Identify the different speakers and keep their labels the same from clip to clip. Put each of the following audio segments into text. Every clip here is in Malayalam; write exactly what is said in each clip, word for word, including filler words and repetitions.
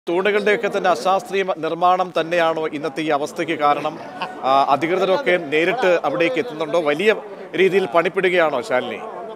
Speaker 1: തൂണുകളുടെയൊക്കെ തന്നെ അശാസ്ത്രീയ നിർമ്മാണം തന്നെയാണോ ഇന്നത്തെ ഈ അവസ്ഥയ്ക്ക് കാരണം? അധികൃതരൊക്കെ നേരിട്ട് അവിടേക്ക് എത്തുന്നുണ്ടോ? വലിയ രീതിയിൽ പണിപ്പെടുകയാണോ ശാലിനി?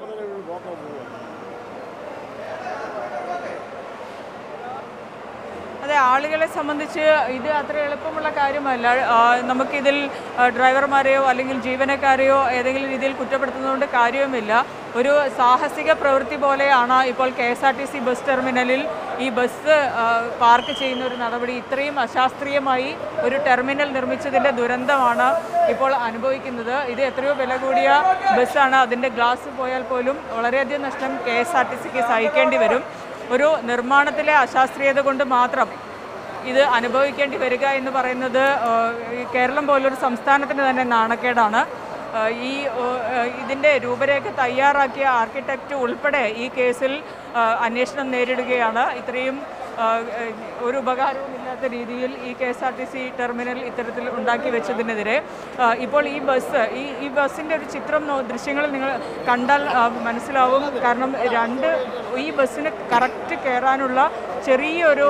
Speaker 2: അതെ, ആളുകളെ സംബന്ധിച്ച് ഇത് അത്ര എളുപ്പമുള്ള കാര്യമല്ല. നമുക്കിതിൽ ഡ്രൈവർമാരെയോ അല്ലെങ്കിൽ ജീവനക്കാരെയോ ഏതെങ്കിലും രീതിയിൽ കുറ്റപ്പെടുത്തുന്നതുകൊണ്ട് കാര്യവുമില്ല. ഒരു സാഹസിക പ്രവൃത്തി പോലെയാണ് ഇപ്പോൾ K S R T C bus ടെർമിനലിൽ ഈ ബസ് പാർക്ക് ചെയ്യുന്ന ഒരു നടപടി. ഇത്രയും അശാസ്ത്രീയമായി ഒരു ടെർമിനൽ നിർമ്മിച്ചതിൻ്റെ ദുരന്തമാണ് ഇപ്പോൾ അനുഭവിക്കുന്നത്. ഇത് എത്രയോ വില കൂടിയ ബസ്സാണ്. അതിൻ്റെ ഗ്ലാസ് പോയാൽ പോലും വളരെയധികം നഷ്ടം കെ എസ് ആർ ടി സിക്ക് സഹിക്കേണ്ടി വരും. ഒരു നിർമ്മാണത്തിലെ അശാസ്ത്രീയത കൊണ്ട് മാത്രം ഇത് അനുഭവിക്കേണ്ടി വരിക എന്ന് പറയുന്നത് കേരളം പോലൊരു സംസ്ഥാനത്തിന് തന്നെ നാണക്കേടാണ്. ഈ ഇതിൻ്റെ രൂപരേഖ തയ്യാറാക്കിയ ആർക്കിടെക്റ്റ് ഉൾപ്പെടെ ഈ കേസിൽ അന്വേഷണം നേരിടുകയാണ്. ഇത്രയും ഒരു ഉപകാരവുമില്ലാത്ത രീതിയിൽ ഈ K S R T C terminal ഇത്തരത്തിൽ ഉണ്ടാക്കി വെച്ചതിനെതിരെ ഇപ്പോൾ ഈ ബസ് ഈ ഈ ബസ്സിൻ്റെ ഒരു ചിത്രം ദൃശ്യങ്ങൾ നിങ്ങൾ കണ്ടാൽ മനസ്സിലാവും. കാരണം രണ്ട് ഈ ബസ്സിന് കറക്റ്റ് കയറാനുള്ള ചെറിയൊരു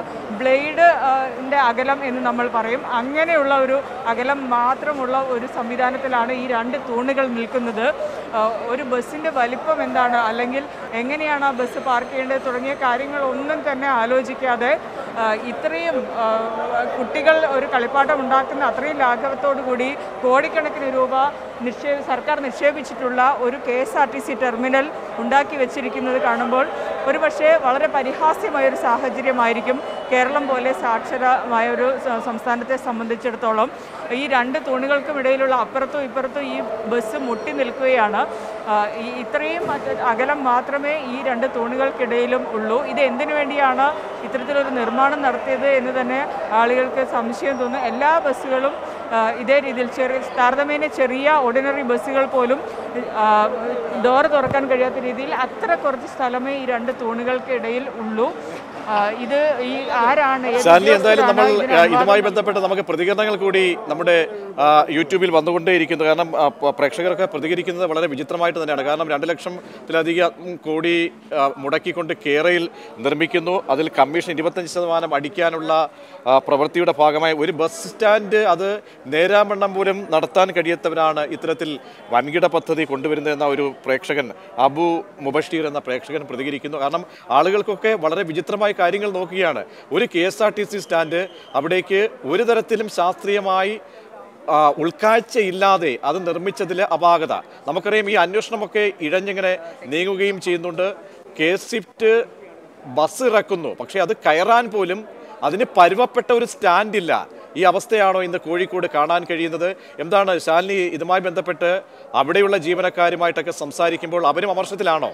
Speaker 2: ബ്ലേഡിൻ്റെ അകലം എന്ന് നമ്മൾ പറയും. അങ്ങനെയുള്ള ഒരു അകലം മാത്രമുള്ള ഒരു സംവിധാനത്തിലാണ് ഈ രണ്ട് തൂണുകൾ നിൽക്കുന്നത്. ഒരു ബസ്സിൻ്റെ വലിപ്പം എന്താണ്, അല്ലെങ്കിൽ എങ്ങനെയാണ് ആ ബസ് പാർക്ക് ചെയ്യേണ്ടത് തുടങ്ങിയ കാര്യങ്ങളൊന്നും തന്നെ ആലോചിക്കാതെ ഇത്രയും കുട്ടികൾ ഒരു കളിപ്പാട്ടം ഉണ്ടാക്കുന്ന അത്രയും ലാഘവത്തോടു കൂടി കോടിക്കണക്കിന് രൂപ നിക്ഷേപ സർക്കാർ നിക്ഷേപിച്ചിട്ടുള്ള ഒരു K S R T C terminal ഉണ്ടാക്കി വെച്ചിരിക്കുന്നത് കാണുമ്പോൾ ഒരു പക്ഷേ വളരെ പരിഹാസ്യമായൊരു സാഹചര്യമായിരിക്കും കേരളം പോലെ സാക്ഷരമായ ഒരു സംസ്ഥാനത്തെ സംബന്ധിച്ചിടത്തോളം. ഈ രണ്ട് തൂണുകൾക്കും ഇടയിലുള്ള അപ്പുറത്തും ഇപ്പുറത്തും ഈ ബസ് മുട്ടി നിൽക്കുകയാണ്. ഈ ഇത്രയും അകലം മാത്രമേ ഈ രണ്ട് തൂണുകൾക്കിടയിലും ഉള്ളൂ. ഇത് എന്തിനു വേണ്ടിയാണ് ഇത്തരത്തിലൊരു നിർമ്മാണം നടത്തിയത് എന്ന് തന്നെ ആളുകൾക്ക് സംശയം തോന്നും. എല്ലാ ബസ്സുകളും ഇതേ രീതിയിൽ ചെറിയ താരതമ്യേന ചെറിയ ഓർഡിനറി ബസ്സുകൾ പോലും ഡോറ് തുറക്കാൻ കഴിയാത്ത രീതിയിൽ അത്ര കുറച്ച് സ്ഥലമേ ഈ രണ്ട് തൂണുകൾക്കിടയിൽ ഉള്ളൂ. ഇത് ഈ ആരാണ്
Speaker 1: എന്തായാലും നമ്മൾ ഇതുമായി ബന്ധപ്പെട്ട് നമുക്ക് പ്രതികരണങ്ങൾ കൂടി നമ്മുടെ യൂട്യൂബിൽ വന്നുകൊണ്ടേയിരിക്കുന്നു. കാരണം പ്രേക്ഷകരൊക്കെ പ്രതികരിക്കുന്നത് വളരെ വിചിത്രമായിട്ട് തന്നെയാണ്. കാരണം രണ്ട് ലക്ഷത്തിലധികം കോടി മുടക്കിക്കൊണ്ട് കേരയിൽ നിർമ്മിക്കുന്നു. അതിൽ കമ്മീഷൻ ഇരുപത്തഞ്ച് ശതമാനം അടിക്കാനുള്ള പ്രവൃത്തിയുടെ ഭാഗമായി ഒരു ബസ് സ്റ്റാൻഡ് അത് നേരാവണ്ണം പോലും നടത്താൻ കഴിയാത്തവരാണ് ഇത്തരത്തിൽ വൻകിട പദ്ധതി കൊണ്ടുവരുന്നതെന്ന ഒരു പ്രേക്ഷകൻ അബു മുബഷീർ എന്ന പ്രേക്ഷകൻ പ്രതികരിക്കുന്നു. കാരണം ആളുകൾക്കൊക്കെ വളരെ വിചിത്രമായ കാര്യങ്ങൾ നോക്കുകയാണ്. ഒരു K S R T C stand, അവിടേക്ക് ഒരു തരത്തിലും ശാസ്ത്രീയമായി ഉൾക്കാഴ്ചയില്ലാതെ അത് നിർമ്മിച്ചതിലെ അപാകത നമുക്കറിയാം. ഈ അന്വേഷണമൊക്കെ ഇഴഞ്ഞിങ്ങനെ നീങ്ങുകയും ചെയ്യുന്നുണ്ട്. കെ സ്വിഫ്റ്റ് ബസ് ഇറക്കുന്നു, പക്ഷേ അത് കയറാൻ പോലും അതിന് പരുവപ്പെട്ട ഒരു സ്റ്റാൻഡില്ല. ഈ അവസ്ഥയാണോ ഇന്ന് കോഴിക്കോട് കാണാൻ കഴിയുന്നത്? എന്താണ് ശാലിനി, ഇതുമായി ബന്ധപ്പെട്ട് അവിടെയുള്ള ജീവനക്കാരുമായിട്ടൊക്കെ സംസാരിക്കുമ്പോൾ അവരും അമർഷത്തിലാണോ?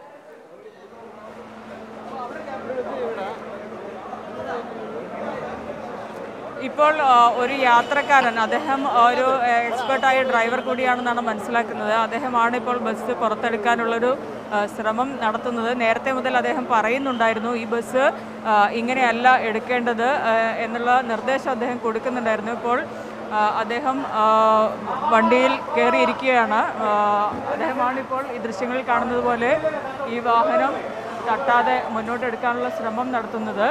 Speaker 2: ഇപ്പോൾ ഒരു യാത്രക്കാരൻ, അദ്ദേഹം ഒരു എക്സ്പേർട്ടായ ഡ്രൈവർ കൂടിയാണെന്നാണ് മനസ്സിലാക്കുന്നത്. അദ്ദേഹമാണ് ഇപ്പോൾ ബസ് പുറത്തെടുക്കാനുള്ളൊരു ശ്രമം നടത്തുന്നത്. നേരത്തെ മുതൽ അദ്ദേഹം പറയുന്നുണ്ടായിരുന്നു ഈ ബസ് ഇങ്ങനെയല്ല എടുക്കേണ്ടത് എന്നുള്ള നിർദ്ദേശം അദ്ദേഹം കൊടുക്കുന്നുണ്ടായിരുന്നു. ഇപ്പോൾ അദ്ദേഹം വണ്ടിയിൽ കയറിയിരിക്കുകയാണ്. അദ്ദേഹമാണിപ്പോൾ ഈ ദൃശ്യങ്ങളിൽ കാണുന്നത് പോലെ ഈ വാഹനം തട്ടാതെ മുന്നോട്ടെടുക്കാനുള്ള ശ്രമം നടത്തുന്നത്.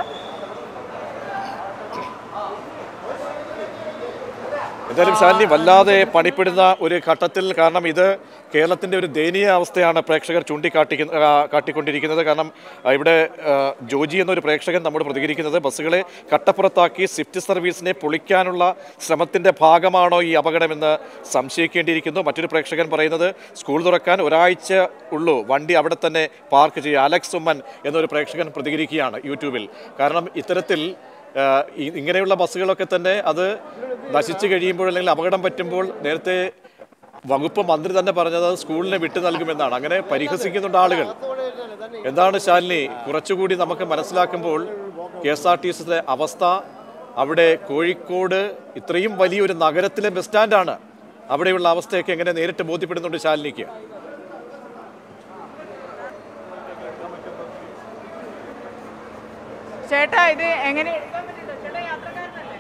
Speaker 1: എന്തായാലും ശാലിനി, വല്ലാതെ പണിപ്പെടുന്ന ഒരു ഘട്ടത്തിൽ, കാരണം ഇത് കേരളത്തിൻ്റെ ഒരു ദയനീയ അവസ്ഥയാണ് പ്രേക്ഷകർ ചൂണ്ടിക്കാട്ടി കാട്ടിക്കൊണ്ടിരിക്കുന്നത്. കാരണം ഇവിടെ ജോജി എന്നൊരു പ്രേക്ഷകൻ നമ്മോട് പ്രതികരിക്കുന്നത് ബസ്സുകളെ കട്ടപ്പുറത്താക്കി സ്വിഫ്റ്റ് സർവീസിനെ പൊളിക്കാനുള്ള ശ്രമത്തിൻ്റെ ഭാഗമാണോ ഈ അപകടമെന്ന് സംശയിക്കേണ്ടിയിരിക്കുന്നു. മറ്റൊരു പ്രേക്ഷകൻ പറയുന്നത് സ്കൂൾ തുറക്കാൻ ഒരാഴ്ച ഉള്ളൂ, വണ്ടി അവിടെ തന്നെ പാർക്ക് ചെയ്യുക. അലക്സ് ഉമ്മൻ എന്നൊരു പ്രേക്ഷകൻ പ്രതികരിക്കുകയാണ് യൂട്യൂബിൽ. കാരണം ഇത്തരത്തിൽ ഇങ്ങനെയുള്ള ബസ്സുകളൊക്കെ തന്നെ അത് നശിച്ചു കഴിയുമ്പോൾ അല്ലെങ്കിൽ അപകടം പറ്റുമ്പോൾ നേരത്തെ വകുപ്പ് മന്ത്രി തന്നെ പറഞ്ഞത് അത് സ്കൂളിനെ വിട്ടു നൽകുമെന്നാണ്. അങ്ങനെ പരിഹസിക്കുന്നുണ്ട് ആളുകൾ. എന്താണ് ശാലിനി, കുറച്ചുകൂടി നമുക്ക് മനസ്സിലാക്കുമ്പോൾ കെ എസ് ആർ ടി സിയുടെ അവസ്ഥ? അവിടെ കോഴിക്കോട് ഇത്രയും വലിയൊരു നഗരത്തിലെ ബസ് സ്റ്റാൻഡാണ്. അവിടെയുള്ള അവസ്ഥയൊക്കെ എങ്ങനെ നേരിട്ട് ബോധ്യപ്പെടുന്നുണ്ട് ശാലിനിക്ക്?
Speaker 2: ചേട്ടാ, ഇത് എങ്ങനെ എടുക്കാൻ പറ്റില്ല? ചേട്ടാ യാത്രക്കാരനല്ലേ?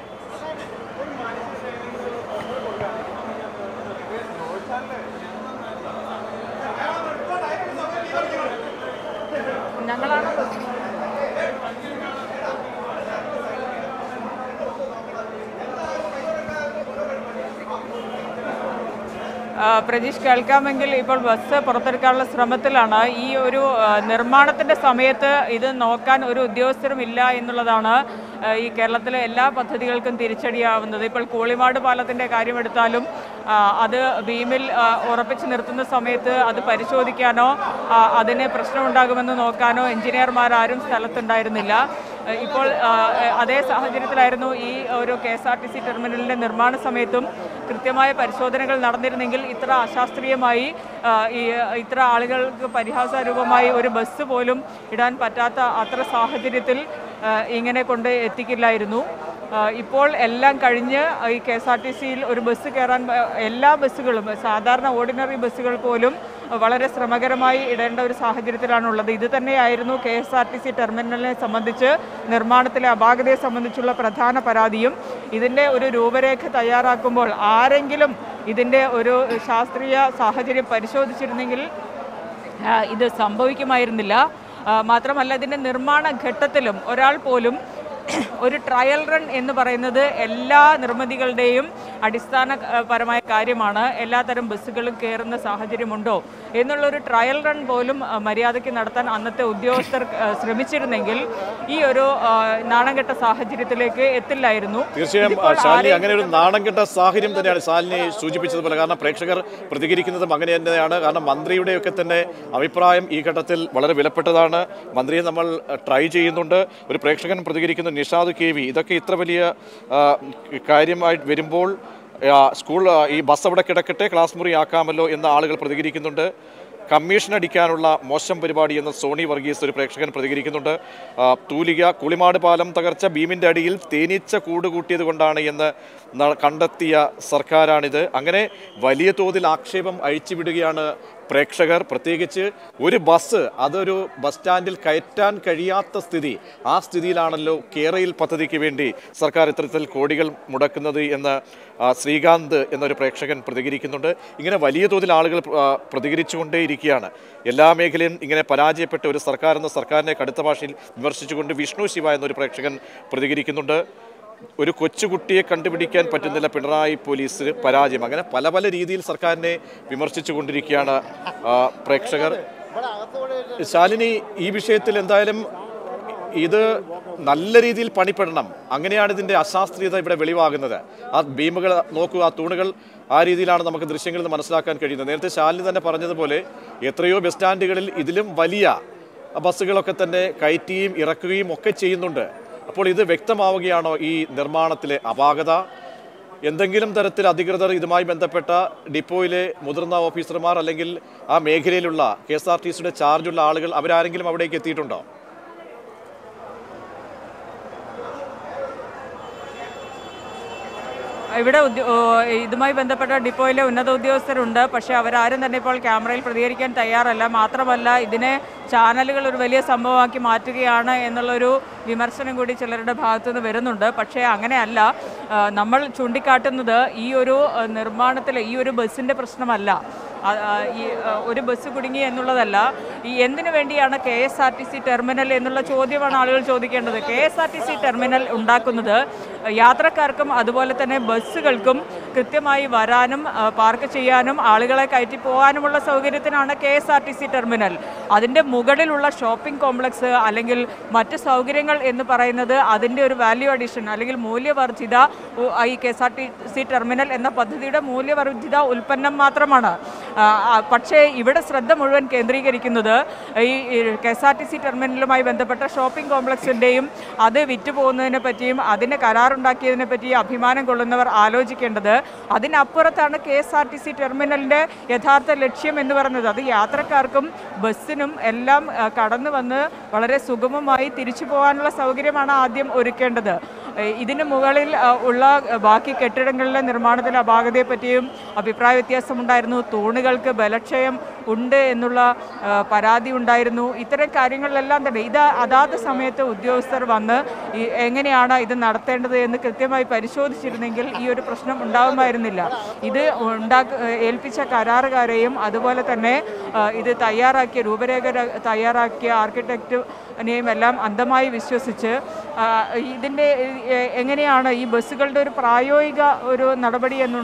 Speaker 2: ഞങ്ങളാണ് പ്രജീഷ് കേൾക്കാമെങ്കിൽ ഇപ്പോൾ ബസ് പുറത്തെടുക്കാനുള്ള ശ്രമത്തിലാണ്. ഈ ഒരു നിർമ്മാണത്തിൻ്റെ സമയത്ത് ഇത് നോക്കാൻ ഒരു ഉദ്യോഗസ്ഥരും ഇല്ല എന്നുള്ളതാണ് ഈ കേരളത്തിലെ എല്ലാ പദ്ധതികൾക്കും തിരിച്ചടിയാവുന്നത്. ഇപ്പോൾ കൂളിമാട് പാലത്തിൻ്റെ കാര്യമെടുത്താലും അത് ബീമിൽ ഉറപ്പിച്ച് നിർത്തുന്ന സമയത്ത് അത് പരിശോധിക്കാനോ അതിന് പ്രശ്നമുണ്ടാകുമെന്ന് നോക്കാനോ എഞ്ചിനീയർമാരാരും സ്ഥലത്തുണ്ടായിരുന്നില്ല. ഇപ്പോൾ അതേ സാഹചര്യത്തിലായിരുന്നു ഈ ഒരു K S R T C ടെർമിനലിൻ്റെ നിർമ്മാണ സമയത്തും കൃത്യമായ പരിശോധനകൾ നടന്നിരുന്നെങ്കിൽ ഇത്ര അശാസ്ത്രീയമായി ഈ ഇത്ര ആളുകൾക്ക് പരിഹാസരൂപമായി ഒരു ബസ് പോലും ഇടാൻ പറ്റാത്ത അത്ര സാഹചര്യത്തിൽ ഇങ്ങനെ കൊണ്ട് എത്തിക്കില്ലായിരുന്നു. ഇപ്പോൾ എല്ലാം കഴിഞ്ഞ് ഈ കെ എസ് ആർ ടി സിയിൽ ഒരു ബസ് കയറാൻ എല്ലാ ബസ്സുകളും സാധാരണ ഓർഡിനറി ബസ്സുകൾ പോലും വളരെ ശ്രമകരമായി ഇടേണ്ട ഒരു സാഹചര്യത്തിലാണുള്ളത്. ഇത് തന്നെയായിരുന്നു K S R T C ടെർമിനലിനെ സംബന്ധിച്ച് നിർമ്മാണത്തിലെ അപാകതയെ സംബന്ധിച്ചുള്ള പ്രധാന പരാതിയും. ഇതിൻ്റെ ഒരു രൂപരേഖ തയ്യാറാക്കുമ്പോൾ ആരെങ്കിലും ഇതിൻ്റെ ഒരു ശാസ്ത്രീയ സാഹചര്യം പരിശോധിച്ചിരുന്നെങ്കിൽ ഇത് സംഭവിക്കുമായിരുന്നില്ല. മാത്രമല്ല ഇതിൻ്റെ നിർമ്മാണ ഘട്ടത്തിലും ഒരാൾ പോലും ഒരു ട്രയൽ റൺ എന്ന് പറയുന്നത് എല്ലാ നിർമ്മിതികളുടെയും അടിസ്ഥാനപരമായ കാര്യമാണ്. എല്ലാത്തരം ബസ്സുകളും കയറുന്ന സാഹചര്യമുണ്ടോ എന്നുള്ളൊരു ട്രയൽ റൺ പോലും മര്യാദയ്ക്ക് നടത്താൻ അന്നത്തെ ഉദ്യോഗസ്ഥർ ശ്രമിച്ചിരുന്നെങ്കിൽ ഈ ഒരു നാണംകെട്ട സാഹചര്യത്തിലേക്ക് എത്തില്ലായിരുന്നു.
Speaker 1: തീർച്ചയായും ശാലിനി, അങ്ങനെ ഒരു നാണംകെട്ട സാഹചര്യം തന്നെയാണ് ശാലിനി സൂചിപ്പിച്ചതുപോലെ. കാരണം പ്രേക്ഷകർ പ്രതികരിക്കുന്നതും അങ്ങനെ തന്നെയാണ്. കാരണം മന്ത്രിയുടെയൊക്കെ തന്നെ അഭിപ്രായം ഈ ഘട്ടത്തിൽ വളരെ വിലപ്പെട്ടതാണ്. മന്ത്രിയെ നമ്മൾ ട്രൈ ചെയ്യുന്നുണ്ട്. ഒരു പ്രേക്ഷകൻ പ്രതികരിക്കുന്നു, നിഷാദ് കെ വി. ഇതൊക്കെ ഇത്ര വലിയ കാര്യമായി വരുമ്പോൾ സ്കൂൾ ഈ ബസ് അവിടെ കിടക്കട്ടെ, ക്ലാസ് മുറി ആക്കാമല്ലോ എന്ന ആളുകൾ പ്രതികരിക്കുന്നുണ്ട്. കമ്മീഷൻ അടിക്കാനുള്ള മോശം പരിപാടി എന്ന് സോണി വർഗീസ് ഒരു പ്രേക്ഷകൻ പ്രതികരിക്കുന്നുണ്ട്. തൂലിക കുളിമാട് പാലം തകർച്ച ബീമിൻ്റെ അടിയിൽ തേനീച്ച കൂട് കൂട്ടിയത് കൊണ്ടാണ് എന്ന് കണ്ടെത്തിയ സർക്കാരാണിത്. അങ്ങനെ വലിയ തോതിൽ ആക്ഷേപം അഴിച്ചുവിടുകയാണ് പ്രേക്ഷകർ. പ്രത്യേകിച്ച് ഒരു ബസ് അതൊരു ബസ് സ്റ്റാൻഡിൽ കയറ്റാൻ കഴിയാത്ത സ്ഥിതി, ആ സ്ഥിതിയിലാണല്ലോ കേരയിൽ പദ്ധതിക്ക് വേണ്ടി സർക്കാർ ഇത്തരത്തിൽ കോടികൾ മുടക്കുന്നത് എന്ന് ശ്രീകാന്ത് എന്നൊരു പ്രേക്ഷകൻ പ്രതികരിക്കുന്നുണ്ട്. ഇങ്ങനെ വലിയ തോതിൽ ആളുകൾ പ്രതികരിച്ചുകൊണ്ടേയിരിക്കുകയാണ്. എല്ലാ മേഖലയും ഇങ്ങനെ പരാജയപ്പെട്ട ഒരു സർക്കാർ എന്ന സർക്കാരിനെ കടുത്ത ഭാഷയിൽ വിമർശിച്ചുകൊണ്ട് വിഷ്ണു ശിവ എന്നൊരു പ്രേക്ഷകൻ പ്രതികരിക്കുന്നുണ്ട്. ഒരു കൊച്ചുകുട്ടിയെ കണ്ടുപിടിക്കാൻ പറ്റുന്നില്ല പിണറായി പോലീസ് പരാജയം. അങ്ങനെ പല പല രീതിയിൽ സർക്കാരിനെ വിമർശിച്ചു കൊണ്ടിരിക്കുകയാണ് പ്രേക്ഷകർ. ശാലിനി, ഈ വിഷയത്തിൽ എന്തായാലും ഇത് നല്ല രീതിയിൽ പണിപ്പെടണം. അങ്ങനെയാണ് ഇതിൻ്റെ അശാസ്ത്രീയത ഇവിടെ വെളിവാകുന്നത്. ആ ബീമുകൾ നോക്കുക, ആ തൂണുകൾ ആ രീതിയിലാണ് നമുക്ക് ദൃശ്യങ്ങളിൽ നിന്ന് മനസ്സിലാക്കാൻ കഴിയുന്നത്. നേരത്തെ ശാലിനി തന്നെ പറഞ്ഞതുപോലെ എത്രയോ ബസ് സ്റ്റാൻഡുകളിൽ ഇതിലും വലിയ ബസ്സുകളൊക്കെ തന്നെ കയറ്റുകയും ഇറക്കുകയും ഒക്കെ ചെയ്യുന്നുണ്ട്. അപ്പോൾ ഇത് വ്യക്തമാവുകയാണോ ഈ നിർമ്മാണത്തിലെ അപാകത? എന്തെങ്കിലും തരത്തിൽ അധികൃതർ ഇതുമായി ബന്ധപ്പെട്ട ഡിപ്പോയിലെ മുതിർന്ന ഓഫീസർമാർ അല്ലെങ്കിൽ ആ മേഖലയിലുള്ള കെ എസ് ആർ ടി സിയുടെ ചാർജുള്ള ആളുകൾ അവരാരെങ്കിലും അവിടേക്ക് എത്തിയിട്ടുണ്ടോ?
Speaker 2: ഇവിടെ ഇതുമായി ബന്ധപ്പെട്ട ഡിപ്പോയിലെ ഉന്നത ഉദ്യോഗസ്ഥരുണ്ട്. പക്ഷേ അവരാരും തന്നെ ഇപ്പോൾ ക്യാമറയിൽ പ്രതികരിക്കാൻ തയ്യാറല്ല. മാത്രമല്ല ഇതിനെ ചാനലുകൾ ഒരു വലിയ സംഭവമാക്കി മാറ്റുകയാണ് എന്നുള്ളൊരു വിമർശനം കൂടി ചിലരുടെ ഭാഗത്തുനിന്ന് വരുന്നുണ്ട്. പക്ഷേ അങ്ങനെയല്ല. നമ്മൾ ചൂണ്ടിക്കാട്ടുന്നത് ഈ ഒരു നിർമ്മാണത്തിൽ ഈ ഒരു ബസ്സിൻ്റെ പ്രശ്നമല്ല, ഈ ഒരു ബസ് കുടുങ്ങി എന്നുള്ളതല്ല. ഈ എന്തിനു വേണ്ടിയാണ് K S R T C terminal എന്നുള്ള ചോദ്യമാണ് ആളുകൾ ചോദിക്കേണ്ടത്. K S R T C terminal ഉണ്ടാക്കുന്നത് യാത്രക്കാർക്കും അതുപോലെ തന്നെ ബസ്സുകൾക്കും കൃത്യമായി വരാനും പാർക്ക് ചെയ്യാനും ആളുകളെ കയറ്റി പോകാനുമുള്ള സൗകര്യത്തിനാണ് K S R T C terminal. അതിൻ്റെ മുകളിലുള്ള ഷോപ്പിംഗ് കോംപ്ലക്സ് അല്ലെങ്കിൽ മറ്റ് സൗകര്യങ്ങൾ എന്ന് പറയുന്നത് അതിൻ്റെ ഒരു വാല്യൂ അഡീഷൻ അല്ലെങ്കിൽ മൂല്യവർദ്ധിത ഈ K S R T C terminal എന്ന പദ്ധതിയുടെ മൂല്യവർദ്ധിത ഉൽപ്പന്നം മാത്രമാണ്. പക്ഷേ ഇവിടെ ശ്രദ്ധ മുഴുവൻ കേന്ദ്രീകരിക്കുന്നത് ഈ K S R T C ടെർമിനലുമായി ബന്ധപ്പെട്ട ഷോപ്പിംഗ് കോംപ്ലക്സിൻ്റെയും അത് വിറ്റുപോകുന്നതിനെ പറ്റിയും അതിന് കരാറുണ്ടാക്കിയതിനെ പറ്റിയും അഭിമാനം കൊള്ളുന്നവർ ആലോചിക്കേണ്ടത് അതിനപ്പുറത്താണ് K S R T C ടെർമിനലിൻ്റെ യഥാർത്ഥ ലക്ഷ്യം എന്ന് പറയുന്നത്. അത് യാത്രക്കാർക്കും ബസ്സിനും എല്ലാം കടന്നു വന്ന് വളരെ സുഗമമായി തിരിച്ചു പോകാനുള്ള സൗകര്യമാണ് ആദ്യം ഒരുക്കേണ്ടത്. ഇതിന് മുകളിൽ ഉള്ള ബാക്കി കെട്ടിടങ്ങളിലെ നിർമ്മാണത്തിലെ അപാകതയെപ്പറ്റിയും അഭിപ്രായ വ്യത്യാസമുണ്ടായിരുന്നു. തൂണുകൾക്ക് ബലക്ഷയം ഉണ്ട് എന്നുള്ള പരാതി ഉണ്ടായിരുന്നു. ഇത്തരം കാര്യങ്ങളിലെല്ലാം തന്നെ ഇത് അതാത് സമയത്ത് ഉദ്യോഗസ്ഥർ വന്ന് എങ്ങനെയാണ് ഇത് നടത്തേണ്ടത് എന്ന് കൃത്യമായി പരിശോധിച്ചിരുന്നെങ്കിൽ ഈ ഒരു പ്രശ്നം ഉണ്ടാകുമായിരുന്നില്ല. ഇത് ഉണ്ടാക്ക ഏൽപ്പിച്ച കരാറുകാരെയും അതുപോലെ തന്നെ ഇത് തയ്യാറാക്കിയ രൂപരേഖ തയ്യാറാക്കിയ ആർക്കിടെക്റ്റിനെയും എല്ലാം അന്ധമായി വിശ്വസിച്ച് ഇതിൻ്റെ എങ്ങനെയാണ് ഈ ബസ്സുകളുടെ ഒരു പ്രായോഗിക ഒരു നടപടി എന്ന്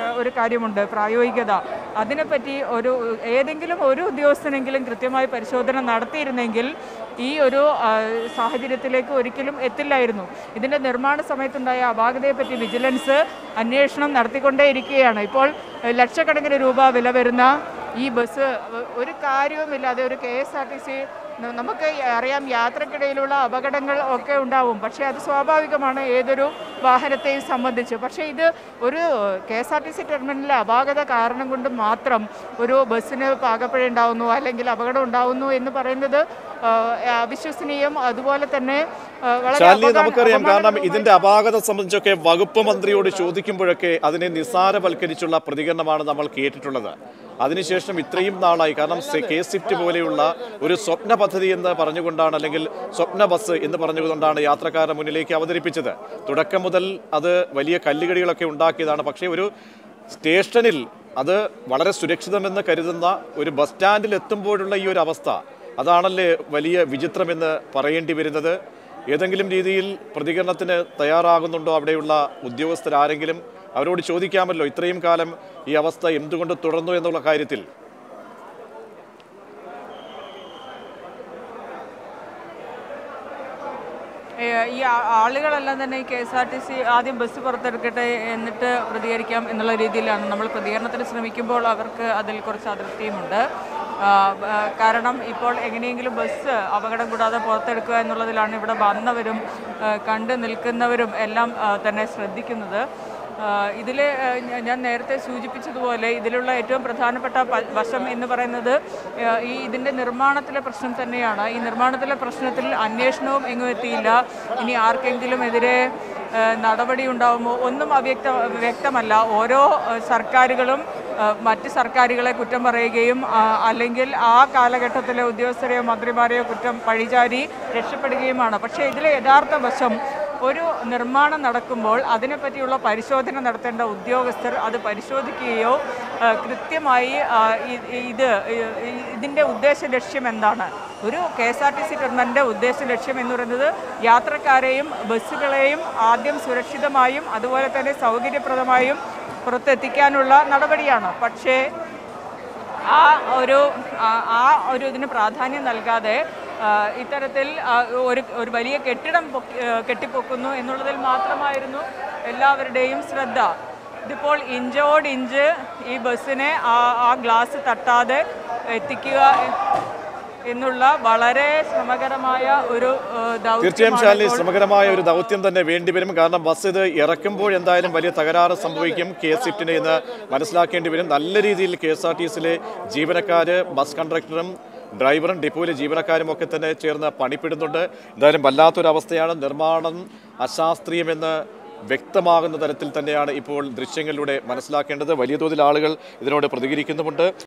Speaker 2: ഒരു കാര്യമുണ്ട്, പ്രായോഗികത. അതിനെപ്പറ്റി ഒരു ഏതെങ്കിലും ഒരു ഉദ്യോഗസ്ഥനെങ്കിലും കൃത്യമായി പരിശോധന നടത്തിയിരുന്നെങ്കിൽ ഈ ഒരു സാഹചര്യത്തിലേക്ക് ഒരിക്കലും എത്തില്ലായിരുന്നു. ഇതിൻ്റെ നിർമ്മാണ സമയത്തുണ്ടായ അപാകതയെപ്പറ്റി വിജിലൻസ് അന്വേഷണം നടത്തിക്കൊണ്ടേയിരിക്കുകയാണ്. ഇപ്പോൾ ലക്ഷക്കണക്കിന് രൂപ വില വരുന്ന ഈ ബസ് ഒരു കാര്യവുമില്ലാതെ ഒരു K S R T C, നമുക്ക് അറിയാം യാത്രക്കിടയിലുള്ള അപകടങ്ങൾ ഒക്കെ ഉണ്ടാവും, പക്ഷേ അത് സ്വാഭാവികമാണ് ഏതൊരു വാഹനത്തെയും സംബന്ധിച്ച്. പക്ഷേ ഇത് ഒരു K S R T C ടെർമിനലിലെ അപാകത കാരണം കൊണ്ട് മാത്രം ഒരു ബസ്സിന് പാകപ്പിഴ ഉണ്ടാവുന്നു അല്ലെങ്കിൽ അപകടം ഉണ്ടാവുന്നു എന്ന് പറയുന്നത് അവിശ്വസനീയം. അതുപോലെ തന്നെ
Speaker 1: നമുക്കറിയാം, കാരണം ഇതിന്റെ അപാകത സംബന്ധിച്ചൊക്കെ വകുപ്പ് മന്ത്രിയോട് ചോദിക്കുമ്പോഴൊക്കെ അതിനെ നിസ്സാരവൽക്കരിച്ചുള്ള പ്രതികരണമാണ് നമ്മൾ കേട്ടിട്ടുള്ളത്. അതിനുശേഷം ഇത്രയും നാളായി, കാരണം കെ സ്വിഫ്റ്റ് പോലെയുള്ള ഒരു സ്വപ്ന പദ്ധതി എന്ന് പറഞ്ഞുകൊണ്ടാണ്, അല്ലെങ്കിൽ സ്വപ്ന ബസ് എന്ന് പറഞ്ഞുകൊണ്ടാണ് യാത്രക്കാരുടെ മുന്നിലേക്ക് അവതരിപ്പിച്ചത്. തുടക്കം മുതൽ അത് വലിയ കല്ലുകടികളൊക്കെ ഉണ്ടാക്കിയതാണ്. പക്ഷേ ഒരു സ്റ്റേഷനിൽ അത് വളരെ സുരക്ഷിതമെന്ന് കരുതുന്ന ഒരു ബസ് സ്റ്റാൻഡിൽ എത്തുമ്പോഴുള്ള ഈ ഒരു അവസ്ഥ, അതാണല്ലേ വലിയ വിചിത്രമെന്ന് പറയേണ്ടി വരുന്നത്. ഏതെങ്കിലും രീതിയിൽ പ്രതികരണത്തിന് തയ്യാറാകുന്നുണ്ടോ അവിടെയുള്ള ഉദ്യോഗസ്ഥരാരെങ്കിലും? അവരോട് ചോദിക്കാമല്ലോ, ഇത്രയും കാലം ഈ അവസ്ഥ എന്തുകൊണ്ട് തുടർന്നു എന്നുള്ള കാര്യത്തിൽ.
Speaker 2: ഈ ആളുകളെല്ലാം തന്നെ ഈ K S R T C ആദ്യം ബസ് പുറത്തെടുക്കട്ടെ എന്നിട്ട് പ്രതികരിക്കാം എന്നുള്ള രീതിയിലാണ് നമ്മൾ പ്രതികരണത്തിന് ശ്രമിക്കുമ്പോൾ അവർക്ക് അതിൽ കുറച്ച് അതൃപ്തിയുമുണ്ട്. കാരണം ഇപ്പോൾ എങ്ങനെയെങ്കിലും ബസ് അപകടം കൂടാതെ പുറത്തെടുക്കുക എന്നുള്ളതിലാണ് ഇവിടെ വന്നവരും കണ്ടു നിൽക്കുന്നവരും എല്ലാം തന്നെ ശ്രദ്ധിക്കുന്നത്. ഇതിൽ ഞാൻ നേരത്തെ സൂചിപ്പിച്ചതുപോലെ ഇതിലുള്ള ഏറ്റവും പ്രധാനപ്പെട്ട വശം എന്ന് പറയുന്നത് ഈ ഇതിൻ്റെ നിർമ്മാണത്തിലെ പ്രശ്നം തന്നെയാണ്. ഈ നിർമ്മാണത്തിലെ പ്രശ്നത്തിൽ അന്വേഷണവും എങ്ങും എത്തിയില്ല. ഇനി ആർക്കെങ്കിലും എതിരെ നടപടി ഉണ്ടാകുമോ ഒന്നും അവ്യക്ത വ്യക്തമല്ല. ഓരോ സർക്കാരുകളും മറ്റ് സർക്കാരുകളെ കുറ്റം പറയുകയും അല്ലെങ്കിൽ ആ കാലഘട്ടത്തിലെ ഉദ്യോഗസ്ഥരെയോ മന്ത്രിമാരെയോ കുറ്റം പഴിചാരി രക്ഷപ്പെടുകയുമാണ്. പക്ഷേ ഇതിലെ യഥാർത്ഥ വശം, ഒരു നിർമ്മാണം നടക്കുമ്പോൾ അതിനെപ്പറ്റിയുള്ള പരിശോധന നടത്തേണ്ട ഉദ്യോഗസ്ഥർ അത് പരിശോധിക്കുകയോ കൃത്യമായി ഇത് ഇതിൻ്റെ ഉദ്ദേശ ലക്ഷ്യം എന്താണ്, ഒരു K S R T C ടെർമിനലിൻ്റെ ഉദ്ദേശ ലക്ഷ്യം എന്ന് പറയുന്നത് യാത്രക്കാരെയും ബസ്സുകളെയും ആദ്യം സുരക്ഷിതമായും അതുപോലെ തന്നെ സൗകര്യപ്രദമായും പുറത്തെത്തിക്കാനുള്ള നടപടിയാണ്. പക്ഷേ ആ ഒരു ആ ഒരു ഇതിന് പ്രാധാന്യം നൽകാതെ ഇത്തരത്തിൽ ഒരു ഒരു വലിയ കെട്ടിടം കെട്ടിപ്പൊക്കുന്നു എന്നുള്ളതിൽ മാത്രമായിരുന്നു എല്ലാവരുടെയും ശ്രദ്ധ. ഇതിപ്പോൾ ഇഞ്ചോട് ഇഞ്ച് ഈ ബസ്സിനെ ആ ആ ഗ്ലാസ് തട്ടാതെ എത്തിക്കുക എന്നുള്ള വളരെ ശ്രമകരമായ ഒരു
Speaker 1: തീർച്ചയായും ശാലിനി ശ്രമകരമായ ഒരു ദൗത്യം തന്നെ വേണ്ടിവരും. കാരണം ബസ് ഇത് ഇറക്കുമ്പോൾ എന്തായാലും വലിയ തകരാറ് സംഭവിക്കും കെ എസ് സ്വിഫ്റ്റിന് എന്ന് മനസ്സിലാക്കേണ്ടി വരും. നല്ല രീതിയിൽ കെ എസ് ആർ ടി സിയിലെ ജീവനക്കാർ, ബസ് കണ്ടക്ടറും ഡ്രൈവറും ഡിപ്പോയിലെ ജീവനക്കാരും ഒക്കെ തന്നെ ചേർന്ന് പണിപ്പെടുന്നുണ്ട്. എന്തായാലും വല്ലാത്തൊരവസ്ഥയാണ്. നിർമ്മാണം അശാസ്ത്രീയമെന്ന് വ്യക്തമാകുന്ന തരത്തിൽ തന്നെയാണ് ഇപ്പോൾ ദൃശ്യങ്ങളിലൂടെ മനസ്സിലാക്കേണ്ടത്. വലിയ തോതിൽ ആളുകൾ ഇതിനോട് പ്രതികരിക്കുന്നുമുണ്ട്.